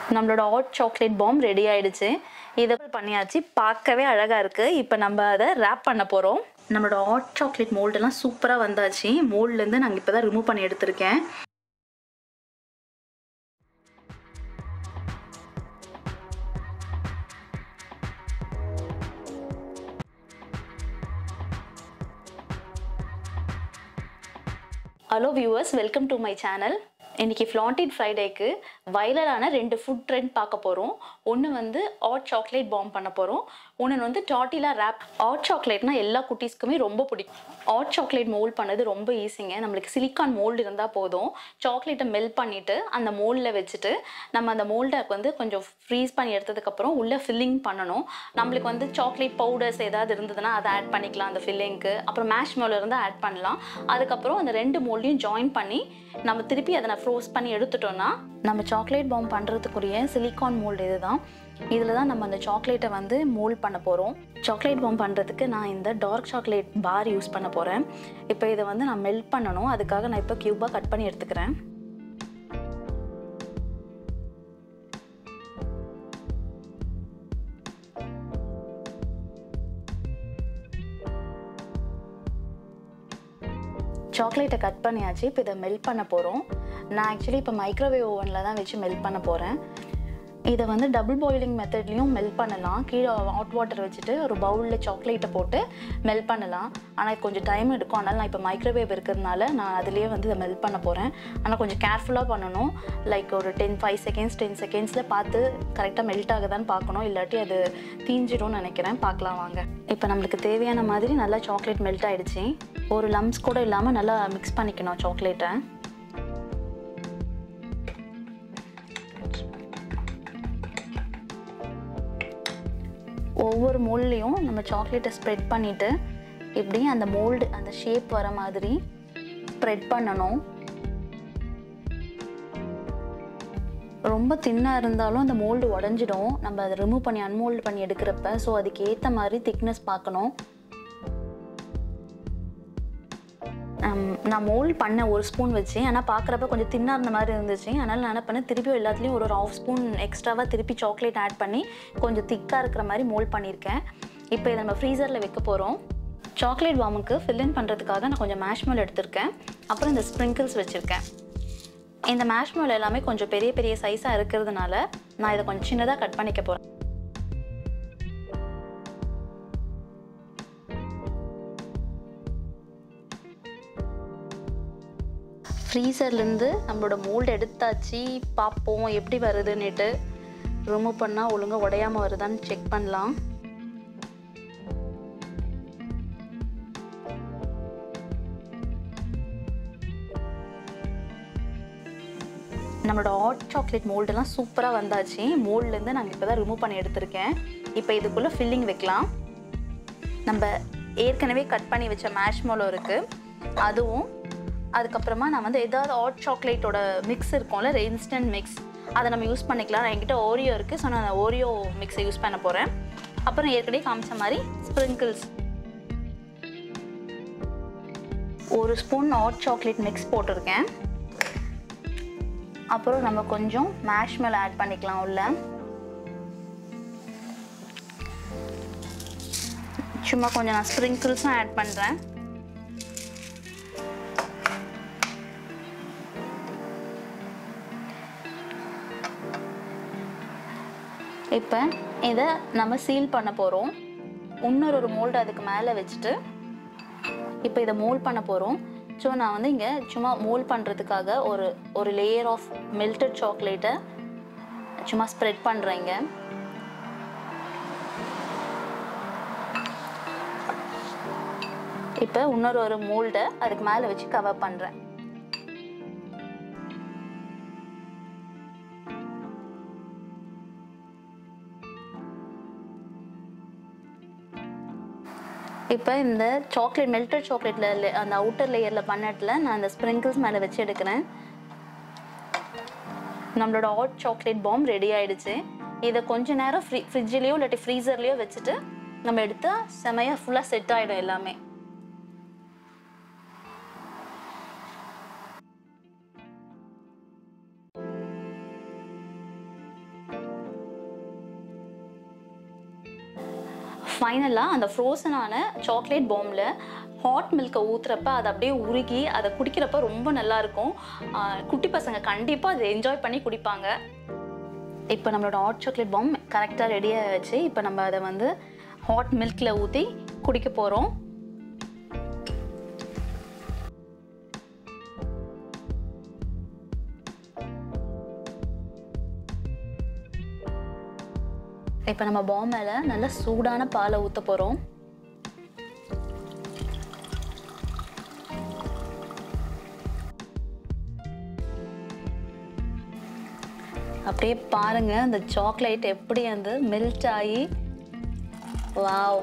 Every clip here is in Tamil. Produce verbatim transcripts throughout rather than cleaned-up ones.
நம்மளோட ஹாட் சாக்லேட் பாம் ரெடி ஆயிடுச்சு. இதை பண்ணியாச்சு, பார்க்கவே அழகா இருக்கு. இப்போ நம்ம அதை ரேப் பண்ண போறோம். நம்மளோட ஹாட் சாக்லேட் மோல்டெல்லாம் சூப்பரா வந்தாச்சு. மோல்ட்லேருந்து நாங்கள் இப்போ தான் ரிமூவ் பண்ணி எடுத்திருக்கேன். Hello viewers, welcome to my channel. இன்றைக்கி ஃப்ளாண்டட் ஃப்ரைடேக்கு வைரலான ரெண்டு ஃபுட் ட்ரெண்ட் பார்க்க போகிறோம். ஒன்று வந்து ஹாட் சாக்லேட் பாம் பண்ண போகிறோம், ஒன்று வந்து டார்ட்டிலா ரேப். ஹாட் சாக்லேட்னால் எல்லா குட்டீஸ்க்குமே ரொம்ப பிடிக்கும். ஹாட் சாக்லேட் மோல்ட் பண்ணது ரொம்ப ஈஸிங்க. நம்மளுக்கு சிலிக்கான் மோல்டு இருந்தால் போதும். சாக்லேட்டை மெல்ட் பண்ணிவிட்டு அந்த மோல்டில் வச்சுட்டு நம்ம அந்த மோல்டை வந்து கொஞ்சம் ஃப்ரீஸ் பண்ணி எடுத்ததுக்கப்புறம் உள்ளே ஃபில்லிங் பண்ணணும். நம்மளுக்கு வந்து சாக்லேட் பவுடர்ஸ் ஏதாவது இருந்ததுன்னா அதை ஆட் பண்ணிக்கலாம் அந்த ஃபில்லிங்க்கு. அப்புறம் மேஷ் மேலே இருந்தால் ஆட் பண்ணலாம். அதுக்கப்புறம் அந்த ரெண்டு மோல்டையும் ஜாயின் பண்ணி நம்ம திருப்பி அதை நான் ஃப்ரோஸ் பண்ணி எடுத்துட்டோம்னா நம்ம சாக்லேட் பாம் பண்ணுறதுக்குரிய சிலிக்கான் மோல்டு இது தான். இதில் தான் நம்ம அந்த சாக்லேட்டை வந்து மோல்ட் பண்ண போகிறோம். சாக்லேட் பாம் பண்ணுறதுக்கு நான் இந்த டார்க் சாக்லேட் பார் யூஸ் பண்ண போகிறேன். இப்போ இதை வந்து நான் மெல்ட் பண்ணணும். அதுக்காக நான் இப்போ க்யூபாக கட் பண்ணி எடுத்துக்கிறேன். சாக்லேட்டை கட் பண்ணியாச்சு. இப்போ இதை மெல்ட் பண்ண போகிறோம். நான் ஆக்சுவலி இப்போ மைக்ரோவேவ் ஓவனில் தான் வச்சு மெல்ட் பண்ண போகிறேன். இதை வந்து டபுள் பாயிலிங் மெத்தட்லேயும் மெல்ட் பண்ணலாம். கீழே ஹாட் வாட்டர் வச்சுட்டு ஒரு பவுலில் சாக்லேட்டை போட்டு மெல்ட் பண்ணலாம். ஆனால் கொஞ்சம் டைம் எடுக்கும். அதனால் நான் இப்போ மைக்ரோவேவ் இருக்கிறதுனால நான் அதுலேயே வந்து இதை மெல்ட் பண்ண போகிறேன். ஆனால் கொஞ்சம் கேர்ஃபுல்லாக பண்ணணும். லைக் ஒரு டென் ஃபைவ் செகண்ட்ஸ் டென் செகண்ட்ஸில் பார்த்து கரெக்டாக மெல்ட் ஆகுதான்னு பார்க்கணும். இல்லாட்டி அது தீஞ்சிடும்னு நினைக்கிறேன். பார்க்கலாம் வாங்க. இப்போ நம்மளுக்கு தேவையான மாதிரி நல்லா சாக்லேட் மெல்ட் ஆகிடுச்சு. ஒரு லம்ஸ் கூட இல்லாமல் நல்லா மிக்ஸ் பண்ணிக்கணும் சாக்லேட்டை. ஒவ்வொரு மோல்ட்லேயும் நம்ம சாக்லேட்டை ஸ்ப்ரெட் பண்ணிவிட்டு இப்படி அந்த மோல்டு அந்த ஷேப் வர மாதிரி ஸ்ப்ரெட் பண்ணணும். ரொம்ப தின்னாக இருந்தாலும் அந்த மோல்டு உடஞ்சிடும் நம்ம அதை ரிமூவ் பண்ணி அன்மோல்டு பண்ணி எடுக்கிறப்ப. ஸோ அதுக்கு ஏற்ற மாதிரி திக்னஸ் பார்க்கணும். நான் மோல்ட் பண்ண ஒரு ஸ்பூன் வச்சு, ஆனால் பார்க்குறப்ப கொஞ்சம் தின்னாக இருந்த மாதிரி இருந்துச்சு. அதனால் நான் என்ன பண்ணேன், திருப்பியும் எல்லாத்துலேயும் ஒரு ஒரு ஹாஃப் ஸ்பூன் எக்ஸ்ட்ராவாக திருப்பி சாக்லேட் ஆட் பண்ணி கொஞ்சம் திக்காக இருக்கிற மாதிரி மோல்ட் பண்ணியிருக்கேன். இப்போ இதை நம்ம ஃப்ரீசரில் வைக்க போகிறோம். சாக்லேட் பாமுக்கு ஃபில்லின் பண்ணுறதுக்காக நான் கொஞ்சம் மேஷ்மெல் எடுத்திருக்கேன். அப்புறம் இந்த ஸ்ப்ரிங்கிள்ஸ் வச்சுருக்கேன். இந்த மேஷ்மெல் எல்லாமே கொஞ்சம் பெரிய பெரிய சைஸாக இருக்கிறதுனால நான் இதை கொஞ்சம் சின்னதாக கட் பண்ணிக்க போகிறேன். ஃப்ரீசர்லேருந்து நம்மளோட மோல்டு எடுத்தாச்சு. பார்ப்போம் எப்படி வருதுன்னுட்டு. ரிமூவ் பண்ணால் ஒழுங்காக உடையாமல் வருதான்னு செக் பண்ணலாம். நம்மளோட ஹாட் சாக்லேட் மோல்டெல்லாம் சூப்பராக வந்தாச்சு. மோல்ட்லேருந்து நாங்கள் இப்போ தான் ரிமூவ் பண்ணி எடுத்திருக்கேன். இப்போ இதுக்குள்ளே ஃபில்லிங் வைக்கலாம். நம்ம ஏற்கனவே கட் பண்ணி வச்ச மேஷ்மெலோ இருக்குது, அதுவும். அதுக்கப்புறமா நான் வந்து ஏதாவது ஹாட் சாக்லேட்டோட மிக்ஸ் இருக்கும்ல, இன்ஸ்டன்ட் மிக்ஸ், அதை நம்ம யூஸ் பண்ணிக்கலாம். நான் என்கிட்ட ஓரியோ இருக்குது, ஸோ நான் ஓரியோ மிக்ஸை யூஸ் பண்ண போகிறேன். அப்புறம் ஏற்கனவே காமிச்ச மாதிரி ஸ்ப்ரிங்கிள்ஸ், ஒரு ஸ்பூன் ஹாட் சாக்லேட் மிக்ஸ் போட்டிருக்கேன். அப்புறம் நம்ம கொஞ்சம் மேஷ்மெல் ஆட் பண்ணிக்கலாம் உள்ள. சும்மா கொஞ்சம் நான் ஸ்ப்ரிங்கிள்ஸும் ஆட் பண்ணுறேன். இப்போ இதை நம்ம சீல் பண்ண போகிறோம். இன்னொரு ஒரு மோல்டு அதுக்கு மேலே வச்சுட்டு இப்போ இதை மோல்ட் பண்ண போகிறோம். ஸோ நான் வந்து இங்கே சும்மா மோல்ட் பண்ணுறதுக்காக ஒரு ஒரு லேயர் ஆஃப் மெல்டட் சாக்லேட்டை சும்மா ஸ்ப்ரெட் பண்ணுறேங்க. இப்போ இன்னொரு ஒரு மோல்டை அதுக்கு மேலே வச்சு கவர் பண்ணுறேன். இப்போ இந்த சாக்லேட் மெல்டட் சாக்லேட்டில் அந்த அவுட்டர் லேயரில் பண்ணட்டில் நான் அந்த ஸ்ப்ரிங்கிள்ஸ் மேலே வச்சு எடுக்கிறேன். நம்மளோட ஹாட் சாக்லேட் பாம் ரெடி ஆகிடுச்சு. இதை கொஞ்ச நேரம் ஃப்ரீ ஃப்ரிட்ஜ்லேயோ இல்லாட்டி ஃப்ரீசர்லேயோ வச்சுட்டு நம்ம எடுத்தால் செமையாக ஃபுல்லாக செட் ஆகிடும் எல்லாமே. ஃபைனலாக அந்த ஃப்ரோசனான சாக்லேட் பாம்பில் ஹாட் மில்கை ஊற்றுறப்ப அதை அப்படியே உருகி அதை குடிக்கிறப்ப ரொம்ப நல்லாயிருக்கும். குட்டி பசங்க கண்டிப்பாக அதை என்ஜாய் பண்ணி குடிப்பாங்க. இப்போ நம்மளோட ஹாட் சாக்லேட் பாம் கரெக்டாக ரெடி ஆகிடுச்சு. இப்போ நம்ம அதை வந்து ஹாட் மில்கில் ஊற்றி குடிக்க போகிறோம். இப்போ நம்ம பாம் மேலே நல்லா சூடான பாலை ஊற்ற போகிறோம். அப்படியே பாருங்க அந்த சாக்லேட் எப்படி வந்து மெல்ட் ஆகி, வாவ்!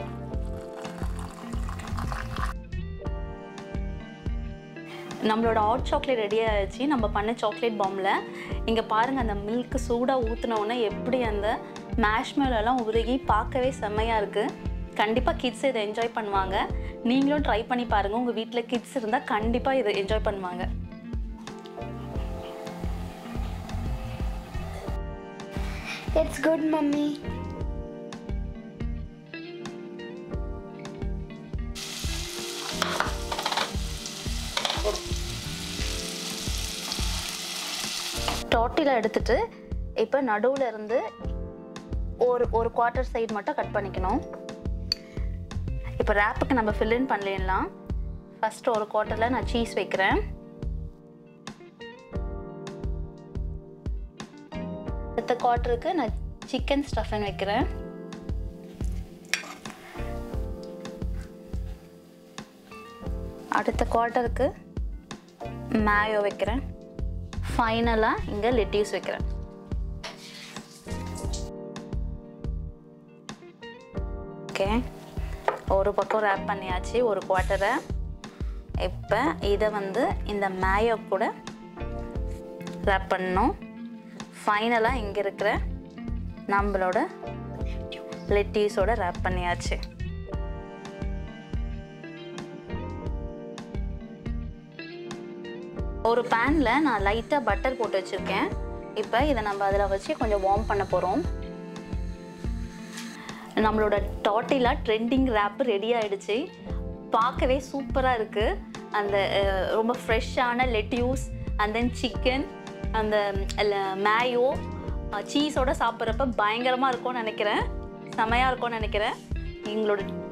நம்மளோட ஹாட் சாக்லேட் ரெடி ஆயிடுச்சு நம்ம பண்ண சாக்லேட் பாம்பில். இங்கே பாருங்கள் அந்த மில்க் சூடாக ஊற்றினோன்னே எப்படி அந்த மேஷ்மெலோலாம் உருகி பார்க்கவே செம்மையாக இருக்குது. கண்டிப்பாக கிட்ஸ் இதை என்ஜாய் பண்ணுவாங்க. நீங்களும் ட்ரை பண்ணி பாருங்கள். உங்கள் வீட்டில் கிட்ஸ் இருந்தால் கண்டிப்பாக இதை என்ஜாய் பண்ணுவாங்க. It's good, Mummy. டார்ட்டிலா எடுத்துட்டு இப்போ நடுவில் இருந்து ஒரு ஒரு குவார்ட்டர் சைடு மட்டும் கட் பண்ணிக்கணும். இப்போ ரேப்புக்கு நம்ம ஃபில்லின் பண்ணலாம். ஃபஸ்ட்டு ஒரு குவார்ட்டரில் நான் சீஸ் வைக்கிறேன். அடுத்த குவார்ட்டருக்கு நான் சிக்கன் ஸ்டஃபிங் வைக்கிறேன். அடுத்த குவார்ட்டருக்கு மேயோ வைக்கிறேன். ஃபைனலாக இங்கே லெட்யூஸ் வைக்கிறேன். ஓகே, ஒரு பக்கம் ரேப் பண்ணியாச்சு ஒரு குவார்ட்டரை. இப்போ இதை வந்து இந்த மேயோ கூட ரேப் பண்ணணும். ஃபைனலாக இங்கே இருக்கிற நம்மளோட லெட்யூஸோட ரேப் பண்ணியாச்சு. ஒரு பேனில் நான் லைட்டாக பட்டர் போட்டு வச்சுருக்கேன். இப்போ இதை நம்ம அதில் வச்சு கொஞ்சம் வார்ம் பண்ண போகிறோம். நம்மளோட டார்ட்டிலா ட்ரெண்டிங் ரேப்பு ரெடி ஆகிடுச்சு. பார்க்கவே சூப்பராக இருக்குது. அந்த ரொம்ப ஃப்ரெஷ்ஷான லெட்யூஸ் அண்ட் தென் சிக்கன் அந்த மேயோ சீஸோடு சாப்பிட்றப்ப பயங்கரமாக இருக்கும்னு நினைக்கிறேன். செமையாக இருக்கும்னு நினைக்கிறேன். எங்களோட